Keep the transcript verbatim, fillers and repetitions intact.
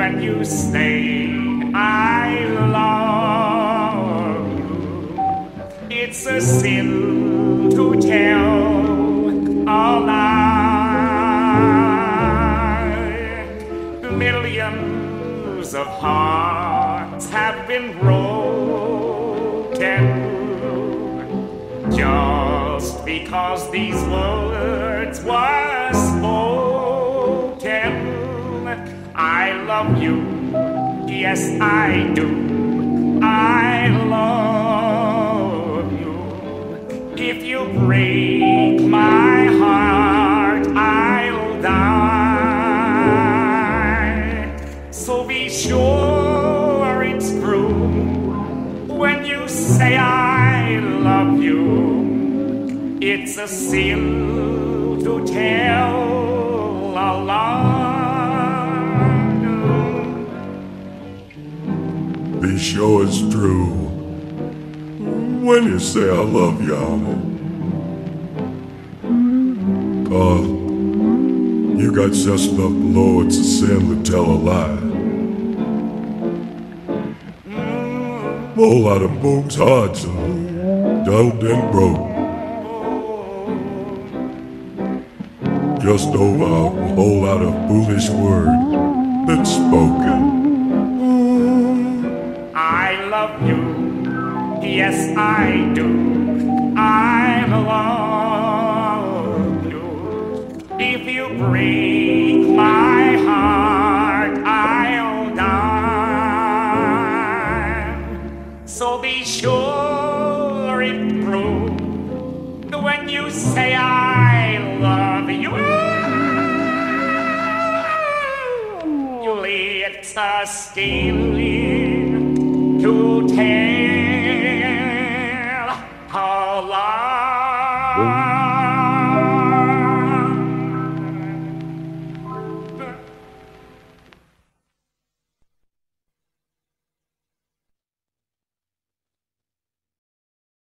when you say I love you. It's a sin to tell a lie. Millions of hearts have been broken just because these words were spoken. I love you, yes I do. I love you. If you break my heart, I'll die. So be sure it's true when you say I love you. It's a sin to tell a lie. Be sure it's true when you say I love y'all. Uh, you got just enough Lord to sin to tell a lie. Whole lot of folks' hearts are dulled and broke. Just over a whole lot of foolish words that's spoken. I love you, yes I do. I love you. If you break my heart, I'll die. So be sure it's true when you say I love you. You let us steal to tell